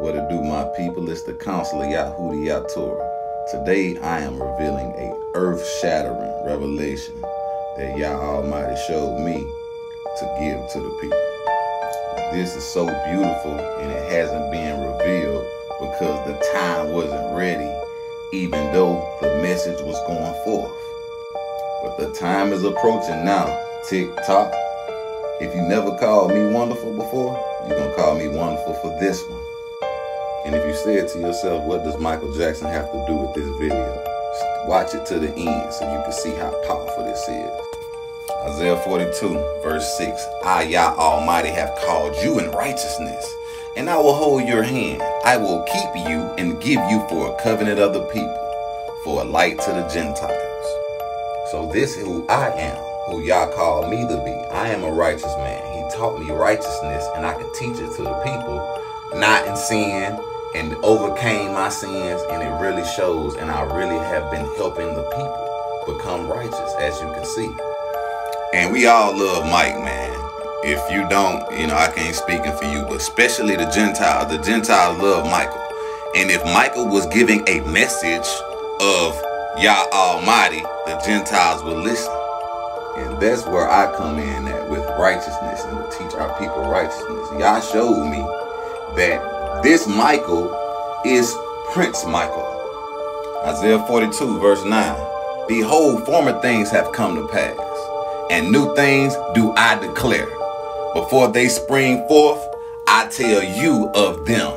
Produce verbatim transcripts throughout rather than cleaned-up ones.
What it do, my people? It's the counselor Yahudi Yatorah. Today I am revealing a earth-shattering revelation that Yah Almighty showed me to give to the people. This is so beautiful, and it hasn't been revealed because the time wasn't ready, even though the message was going forth. But the time is approaching now. Tick tock. If you never called me wonderful before, you're going to call me wonderful for this one. And if you said to yourself, what does Michael Jackson have to do with this video? Watch it to the end so you can see how powerful this is. Isaiah forty-two, verse six. I, Yah Almighty, have called you in righteousness, and I will hold your hand. I will keep you and give you for a covenant of the people, for a light to the Gentiles. So this is who I am, who Yah called me to be. I am a righteous man. He taught me righteousness, and I can teach it to the people, not in sin, and overcame my sins, and it really shows, and I really have been helping the people become righteous, as you can see. And we all love Mike, man. If you don't, you know, I can't speak for you, but especially the Gentiles. The Gentiles love Michael. And if Michael was giving a message of Yah Almighty, the Gentiles will listen. And that's where I come in at with righteousness and to teach our people righteousness. Yah showed me that this Michael is Prince Michael. Isaiah forty-two, verse nine. Behold, former things have come to pass, and new things do I declare. Before they spring forth, I tell you of them.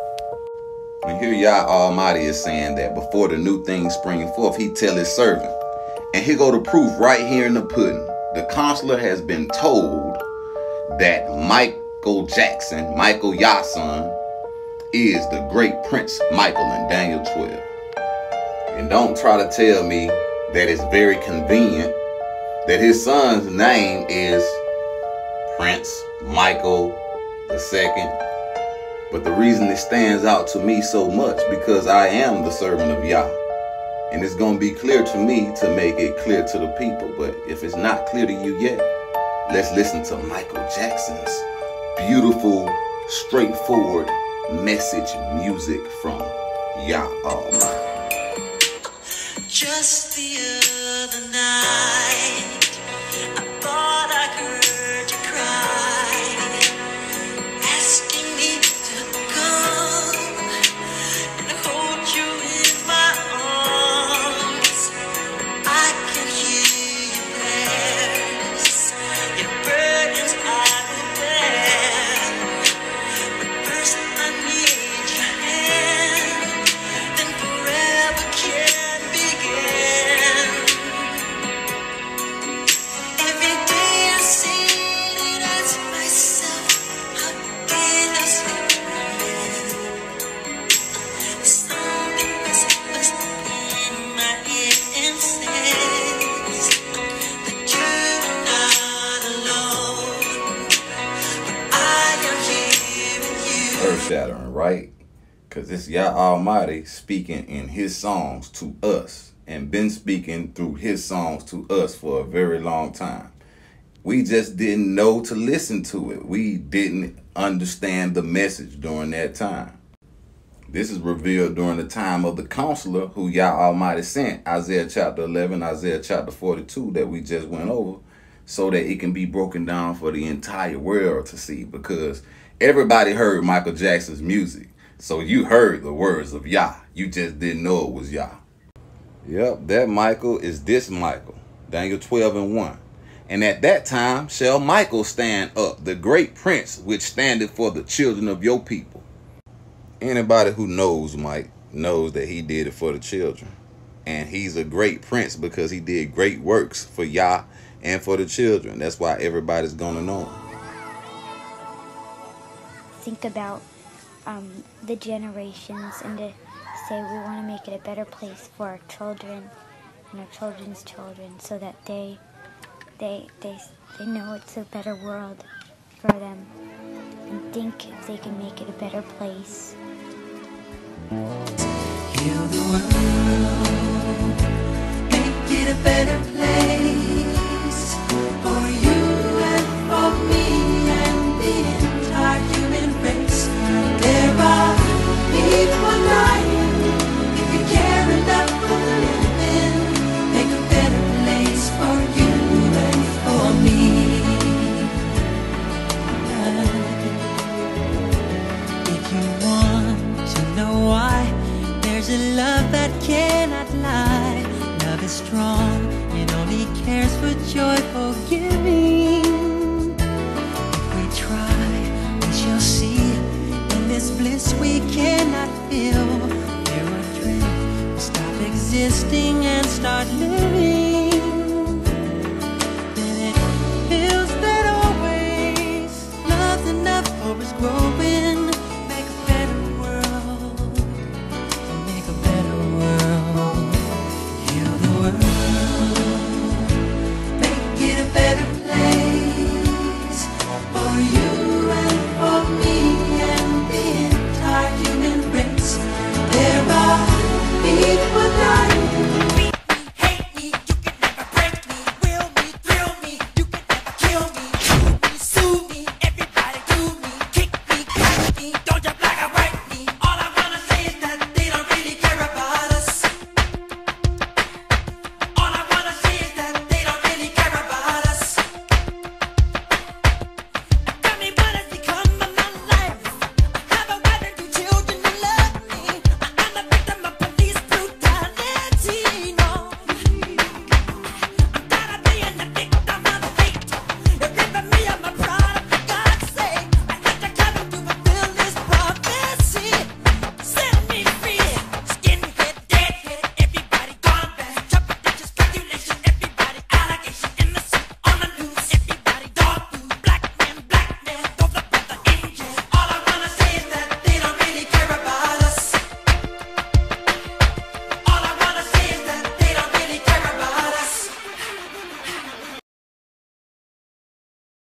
And here Yah Almighty is saying that before the new things spring forth, he tell his servant. And here go the proof right here in the pudding. The counselor has been told that Michael Jackson, Michael Yah's son, is the great Prince Michael in Daniel twelve. And don't try to tell me that it's very convenient that his son's name is Prince Michael the Second. But the reason it stands out to me so much because I am the servant of Yah. And it's going to be clear to me to make it clear to the people. But if it's not clear to you yet, let's listen to Michael Jackson's beautiful, straightforward message music from Yah Almighty. Just the other night, I thought I heard you cry, asking me to come and hold you in my arms. I can hear your prayers, your burdens I will bear. But first I need your hand, then forever can begin. Every day I sit and ask myself, how did I slip away? Something whispers in my ear and says that you're not alone, but I am here with you. Earth-shattering, right? Because it's Yah Almighty speaking in his songs to us and been speaking through his songs to us for a very long time. We just didn't know to listen to it. We didn't understand the message during that time. This is revealed during the time of the counselor who Yah Almighty sent, Isaiah chapter eleven, Isaiah chapter forty-two that we just went over, so that it can be broken down for the entire world to see, because everybody heard Michael Jackson's music. So you heard the words of Yah. You just didn't know it was Yah. Yep, that Michael is this Michael. Daniel twelve and one. And at that time shall Michael stand up, the great prince, which standeth for the children of your people. Anybody who knows Mike knows that he did it for the children. And he's a great prince because he did great works for Yah and for the children. That's why everybody's going to know him. Think about um, the generations and to say we want to make it a better place for our children and our children's children, so that they they they they know it's a better world for them and think if they can make it a better place. Heal the world, make it a better place for you and for me and the entire human race. There are a love that cannot lie. Love is strong, it only cares for joyful giving. If we try, we shall see. In this bliss we cannot feel. We're adrift, we stop existing and start living.